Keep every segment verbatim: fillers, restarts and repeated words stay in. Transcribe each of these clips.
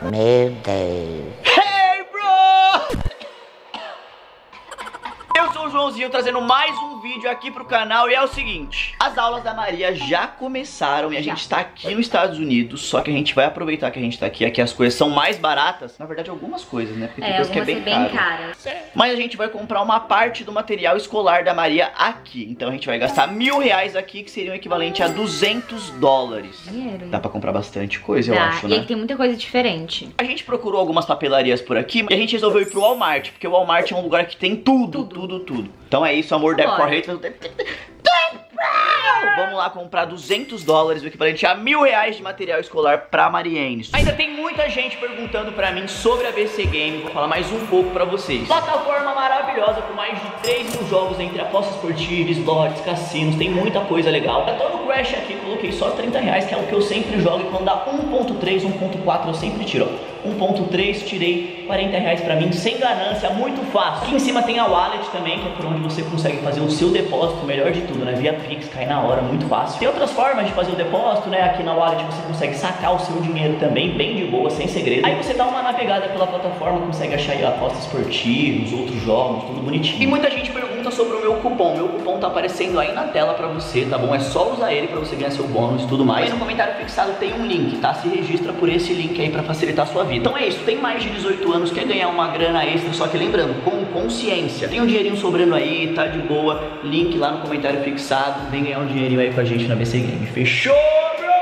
Meu Deus. Hey, bro! Eu sou o Joãozinho trazendo mais um vídeo aqui pro canal e é o seguinte: as aulas da Maria já começaram e a gente tá aqui nos Estados Unidos, só que a gente vai aproveitar que a gente tá aqui, aqui as coisas são mais baratas. Na verdade algumas coisas, né? Porque tem É, coisa que é bem, bem caro. caras. Mas a gente vai comprar uma parte do material escolar da Maria aqui. Então a gente vai gastar mil reais aqui, que seria o equivalente a duzentos dólares. Dinheiro. Dá pra comprar bastante coisa, eu Dá. acho, E né? aí tem muita coisa diferente. A gente procurou algumas papelarias por aqui e a gente resolveu ir pro Walmart, porque o Walmart é um lugar que tem tudo, tudo, tudo. tudo. Então é isso, amor, Deb for hate. Vamos lá comprar duzentos dólares, o equivalente a mil reais de material escolar pra Mariene. Ainda tem muita gente perguntando pra mim sobre a B C Game, vou falar mais um pouco pra vocês. Plataforma maravilhosa com mais de três mil jogos entre apostas esportivas, slots, cassinos, tem muita coisa legal. Eu tô no Crash aqui, coloquei só trinta reais, que é o que eu sempre jogo, e quando dá um ponto três, um ponto quatro eu sempre tiro. um ponto três, tirei quarenta reais pra mim, sem ganância, muito fácil. Aqui em cima tem a Wallet também, que é por onde você consegue fazer o seu depósito, melhor de tudo, né? Via Pix, cai na hora, muito fácil. Tem outras formas de fazer o depósito, né? Aqui na Wallet você consegue sacar o seu dinheiro também, bem de boa, sem segredo. Aí você dá uma navegada pela plataforma, consegue achar aí apostas esportivas, outros jogos, tudo bonitinho. E muita gente pergunta sobre o meu cupom. Meu cupom tá aparecendo aí na tela pra você, tá bom? É só usar ele pra você ganhar seu bônus e tudo mais. Aí no comentário fixado tem um link, tá? Se registra por esse link aí pra facilitar a sua vida. Então é isso, tem mais de dezoito anos, quer ganhar uma grana extra, só que lembrando, com consciência. Tem um dinheirinho sobrando aí, tá de boa, link lá no comentário fixado, vem ganhar um dinheirinho aí com a gente na B C Game. Fechou, bro?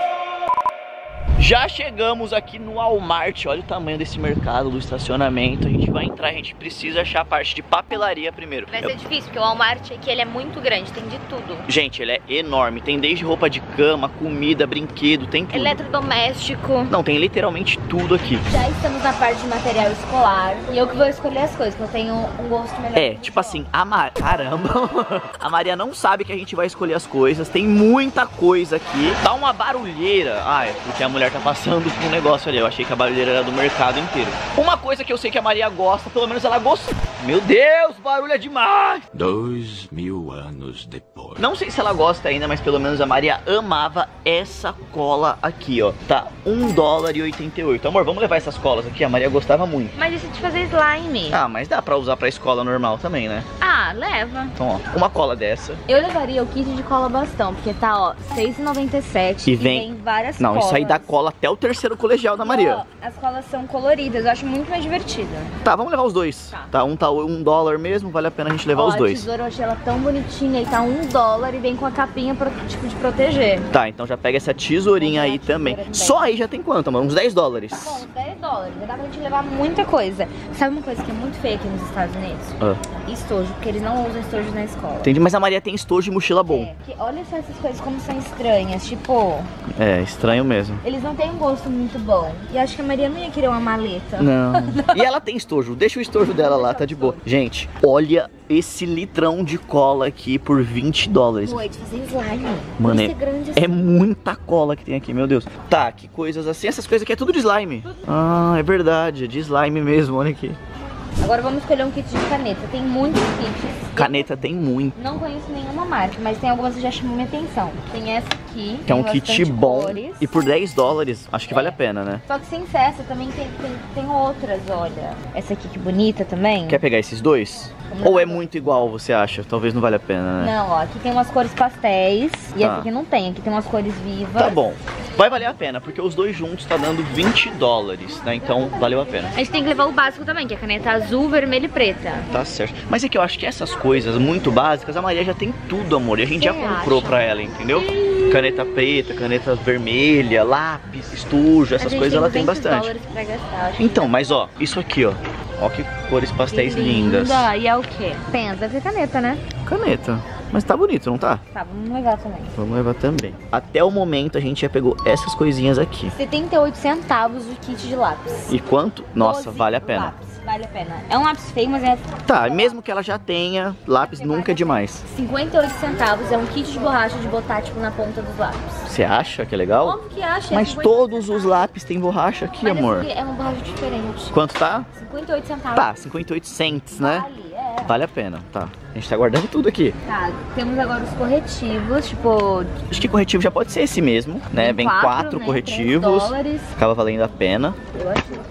Já chegamos aqui no Walmart, olha o tamanho desse mercado, do estacionamento. A gente vai entrar, a gente precisa achar a parte de papelaria primeiro. Vai ser difícil, porque o Walmart aqui ele é muito grande, tem de tudo. Gente, ele é enorme, tem desde roupa de cama, comida, brinquedo, tem tudo. Eletrodoméstico. Não, tem literalmente tudo aqui. Já estamos na parte de material escolar e eu que vou escolher as coisas, porque eu tenho um gosto melhor. É, tipo assim, a Maria... Caramba! A Maria não sabe que a gente vai escolher as coisas, tem muita coisa aqui. Tá uma barulheira. Ah, é porque a mulher tá passando com um negócio ali. Eu achei que a barulheira era do mercado inteiro. Uma coisa que eu sei que a Maria gosta, pelo menos ela gosta... Meu Deus, barulho é demais! Dois mil anos depois. Não sei se ela gosta ainda, mas pelo menos a Maria amava essa cola aqui, ó. Tá um dólar e oitenta e oito. Amor, vamos levar essas colas aqui? A Maria gostava muito. Mas isso de fazer slime. Ah, mas dá pra usar pra escola normal também, né? Ah, leva. Então, ó, uma cola dessa. Eu levaria o kit de cola bastão, porque tá, ó, seis reais e noventa e sete E e vem- vem várias Não, colas. isso aí dá cola até o terceiro colegial da Maria. Ó, as colas são coloridas, eu acho muito mais divertido. Tá, vamos levar os dois. Tá. Tá, um tá um dólar mesmo, vale a pena a gente levar Ó, os a dois. tesoura eu achei ela tão bonitinha e tá um dólar e vem com a capinha pro, tipo de proteger. Tá, então já pega essa tesourinha Vamos aí ver a também. tesoura Só aí já tem quanto, amor? Uns dez dólares. Tá bom, dez dólares, já dá pra gente levar muita coisa. Sabe uma coisa que é muito feia aqui nos Estados Unidos? Ah, Estojo, porque eles não usam estojo na escola. entendi, mas a Maria tem estojo de mochila bom. É, que olha só essas coisas como são estranhas, tipo, É, estranho mesmo. eles não têm um gosto muito bom. E acho que a Maria não ia querer uma maleta. Não. E ela tem estojo, deixa o estojo dela lá, tá de boa. Gente, olha esse litrão de cola aqui por vinte dólares. Pô, é de fazer slime. Mano, Isso é grande assim. É muita cola que tem aqui, meu Deus. Tá, que coisas assim. Essas coisas aqui é tudo de slime. Ah, é verdade, é de slime mesmo, olha aqui. Agora vamos escolher um kit de caneta. Tem muitos kits. Caneta tem muito. Não conheço nenhuma marca, mas tem algumas que já chamam minha atenção. Tem essa aqui. Que é um tem kit bastante bom. cores. E por dez dólares, acho que É. vale a pena, né? Só que sem ser essa, também tem, tem, tem outras, olha. Essa aqui que bonita também. Quer pegar esses dois? Vamos Ou é lá. muito igual, você acha? Talvez não vale a pena, né? Não, ó, aqui tem umas cores pastéis. E Tá. essa aqui não tem, aqui tem umas cores vivas. Tá bom. Vai valer a pena, porque os dois juntos tá dando vinte dólares, né? Então valeu a pena. A gente tem que levar o básico também, que é caneta azul, vermelha e preta. Tá certo. Mas é que eu acho que essas coisas muito básicas, a Maria já tem tudo, amor. E a gente já Você comprou acha? pra ela, entendeu? Caneta preta, caneta vermelha, lápis, estojo, essas coisas ela tem bastante. dólares pra gastar, acho. Então, mas ó, isso aqui, ó. Ó que cores pastéis lindas. Linda. E é o quê? Pens, deve ser caneta, né? Caneta. Mas tá bonito, não tá? Tá, vamos levar também. Vamos levar também. Até o momento a gente já pegou essas coisinhas aqui. setenta e oito centavos o kit de lápis. E quanto? Nossa, doze vale a pena. Lápis, vale a pena. É um lápis feio, mas é... Tá, mesmo que ela já tenha, lápis nunca é demais. cinquenta e oito centavos é um kit de borracha de botar, tipo, na ponta dos lápis. Você acha que é legal? Óbvio que acha. é Mas cinquenta todos os lápis têm borracha aqui, Mas amor. esse aqui é uma borracha diferente. Quanto tá? cinquenta e oito centavos. Tá, cinquenta e oito cents, né? Vale, é. Vale a pena, tá. A gente tá guardando tudo aqui. Tá, temos agora os corretivos, tipo... Acho que corretivo já pode ser esse mesmo, né? Vem quatro né, corretivos. três dólares. Acaba valendo a pena. Eu acho.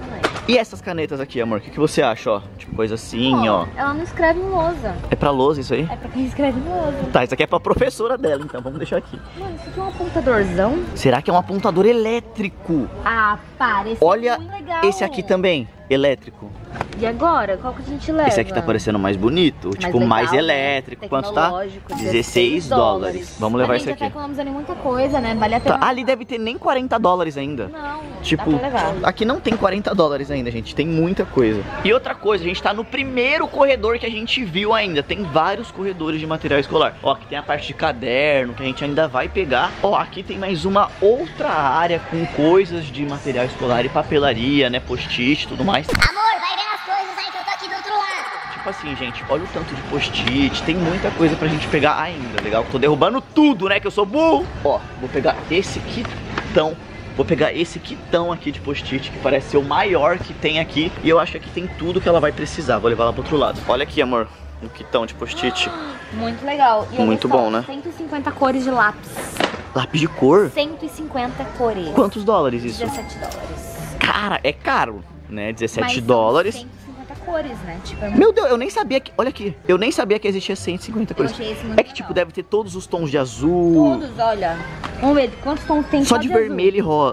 E essas canetas aqui, amor, o que, que você acha, ó? Tipo, coisa assim, ó. Ela não escreve em lousa. É pra lousa isso aí? É pra quem escreve em lousa. Tá, isso aqui é pra professora dela, então vamos deixar aqui. Mano, isso aqui é um apontadorzão? Será que é um apontador elétrico? Ah, para, esse Olha é muito legal. esse aqui também, elétrico. E agora? Qual que a gente leva? Esse aqui tá parecendo mais bonito, tipo, legal, mais né? elétrico. Quanto tá? Tecnológico, dezesseis dólares. Vamos levar esse aqui. A aqui. gente já tá economizando em muita coisa, né? Vale a Tá, pena. ali deve ter nem quarenta dólares ainda. Não, Tipo, dá pra levar. aqui não tem quarenta dólares ainda, gente. Tem muita coisa. E outra coisa, a gente tá no primeiro corredor que a gente viu ainda. Tem vários corredores de material escolar. Ó, aqui tem a parte de caderno que a gente ainda vai pegar. Ó, aqui tem mais uma outra área com coisas de material escolar e papelaria, né? Post-it e tudo mais. Amor, vai ver as coisas aí que eu tô aqui do outro lado. Tipo assim, gente, olha o tanto de post-it. Tem muita coisa pra gente pegar ainda, legal? Tô derrubando tudo, né? Que eu sou burro. Ó, vou pegar esse quitão. Vou pegar esse quitão aqui de post-it, que parece ser o maior que tem aqui. E eu acho que aqui tem tudo que ela vai precisar. Vou levar lá pro outro lado. Olha aqui, amor. Um quitão de post-it. Muito legal. E olha Muito só, bom, né? cento e cinquenta cores de lápis. Lápis de cor? cento e cinquenta cores. Quantos dólares isso? dezessete dólares. Cara, é caro, né? dezessete Mas dólares. São cento e cinquenta cores, né? Tipo, é muito... Meu Deus, eu nem sabia que... Olha aqui. Eu nem sabia que existia cento e cinquenta Eu cores. achei esse muito É que, legal. tipo, deve ter todos os tons de azul. Todos, olha. Vamos ver quantos tons tem Só de azul. vermelho e rosa.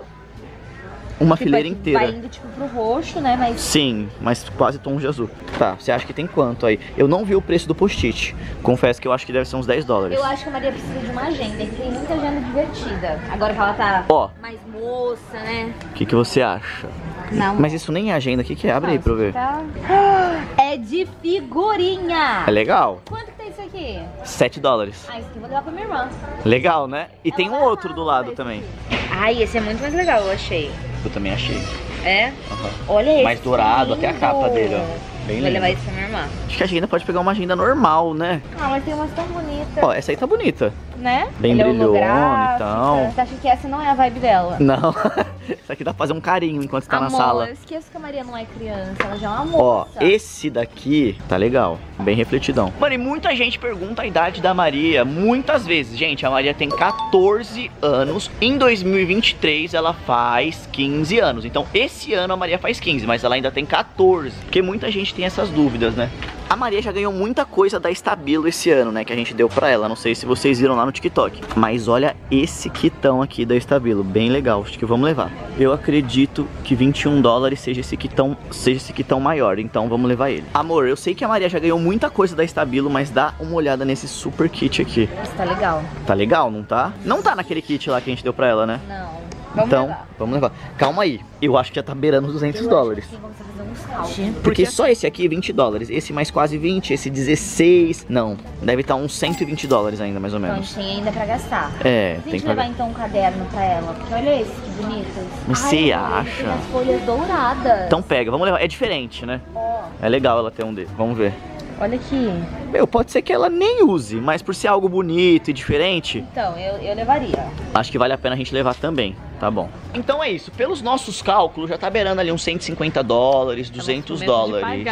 Uma Tipo, fileira aqui inteira. vai indo, tipo, pro roxo, né? Mas... Sim, mas quase tons de azul. Tá, você acha que tem quanto aí? Eu não vi o preço do post-it. Confesso que eu acho que deve ser uns dez dólares. Eu acho que a Maria precisa de uma agenda, e tem muita agenda divertida. Agora que ela tá Ó. mais moça, né? O que, que você acha? Não. Mas isso nem é agenda. O que, que é? Abre aí pra eu ver. Tá... É de figurinha. É legal? Quanto que tem isso aqui? sete dólares. Ah, isso aqui eu vou levar pra minha irmã. Legal, né? E tem um vai outro amar do lado esse também. Ai, esse é muito mais legal, eu achei. Eu também achei. É? Aham. Olha esse. Mais dourado, lindo. até a capa dele, ó. Bem Vou lindo. levar isso pra minha irmã. Acho que a agenda pode pegar uma agenda normal, né? Ah, mas tem umas tão bonitas. Ó, essa aí tá bonita. Né? Bem Ela é brilhona, holográfica. então. Você acha que essa não é a vibe dela? Não. Essa aqui dá pra fazer um carinho enquanto você tá Amor, na sala. eu esqueço que a Maria não é criança, ela já é uma Ó, moça. esse daqui tá legal, bem refletidão. Mano, e muita gente pergunta a idade da Maria, muitas vezes. Gente, a Maria tem quatorze anos, em dois mil e vinte e três ela faz quinze anos. Então esse ano a Maria faz quinze, mas ela ainda tem quatorze. Porque muita gente tem essas dúvidas, né? A Maria já ganhou muita coisa da Stabilo esse ano, né? Que a gente deu pra ela. Não sei se vocês viram lá no TikTok. Mas olha esse quitão aqui da Stabilo. Bem legal. Acho que vamos levar. Eu acredito que vinte e um dólares seja esse quitão, seja esse quitão maior. Então vamos levar ele. Amor, eu sei que a Maria já ganhou muita coisa da Stabilo, mas dá uma olhada nesse super kit aqui. Isso tá legal. Tá legal, não tá? Não tá naquele kit lá que a gente deu pra ela, né? Não. Vamos então, levar. vamos levar. Calma aí. Eu acho que já tá beirando os duzentos Eu dólares. acho que vamos fazer uns cálculos. Porque só esse aqui, vinte dólares. Esse mais quase vinte, esse dezesseis. Não, deve estar uns cento e vinte dólares ainda, mais ou Então a menos. gente tem ainda pra gastar. É, Se a tem gente que levar pagar. então um caderno pra ela, porque olha esse, que bonitas. Mas Ai, você amor, ele acha? tem as folhas douradas. Então pega, vamos levar. É diferente, né? Ó, É legal ela ter um dele. Vamos ver. olha aqui. Meu, pode ser que ela nem use, mas por ser algo bonito e diferente, Então, eu, eu levaria. acho que vale a pena a gente levar também. Tá bom. Então é isso. Pelos nossos cálculos, já tá beirando ali uns cento e cinquenta dólares, duzentos dólares.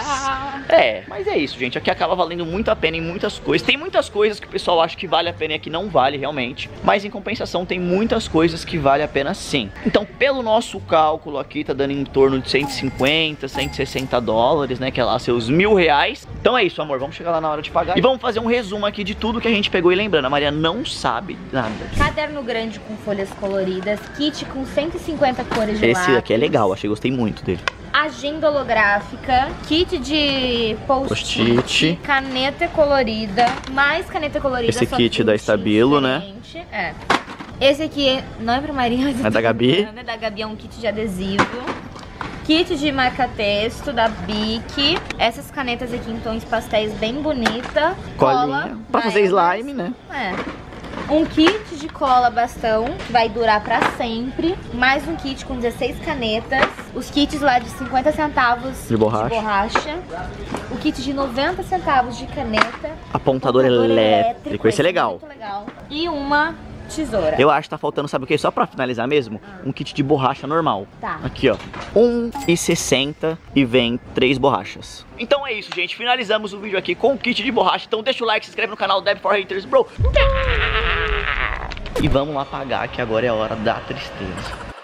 É, mas é isso, gente. Aqui acaba valendo muito a pena em muitas coisas. Tem muitas coisas que o pessoal acha que vale a pena e aqui não vale realmente. Mas em compensação, tem muitas coisas que vale a pena sim. Então, pelo nosso cálculo aqui, tá dando em torno de cento e cinquenta, cento e sessenta dólares, né? Que é lá seus mil reais. Então é isso, amor. Vamos chegar lá na hora de pagar. E vamos fazer um resumo aqui de tudo que a gente pegou. E lembrando, a Maria não sabe nada. Caderno grande com folhas coloridas, kit com cento e cinquenta cores de Esse lápis. aqui é legal, achei, gostei muito dele. Agenda holográfica, kit de post-it, Post-it. caneta colorida, mais caneta colorida. Esse só kit que da um Stabilo, né? diferente. É. Esse aqui não é pra Maria, mas É da Gabi? É da Gabi, é um kit de adesivo. Kit de marca-texto da Bic. Essas canetas aqui em tons pastéis bem bonita. Colinha. Pra da fazer Everest. slime, né? É. Um kit de cola bastão, que vai durar pra sempre. Mais um kit com dezesseis canetas. Os kits lá de cinquenta centavos De borracha. de borracha. O kit de noventa centavos de caneta. Apontador, elétrico. Esse é legal. Muito legal. E uma tesoura. Eu acho que tá faltando, sabe o que? Só pra finalizar mesmo, um kit de borracha normal. Tá. Aqui, ó. um e sessenta e vem três borrachas. Então é isso, gente. Finalizamos o vídeo aqui com o kit de borracha. Então deixa o like, se inscreve no canal Deb for Haters, bro. E vamos lá pagar, que agora é a hora da tristeza.